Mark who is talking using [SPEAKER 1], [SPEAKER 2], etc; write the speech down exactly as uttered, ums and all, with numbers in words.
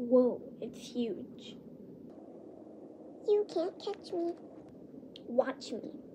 [SPEAKER 1] Whoa, it's huge.
[SPEAKER 2] You can't catch me.
[SPEAKER 1] Watch me.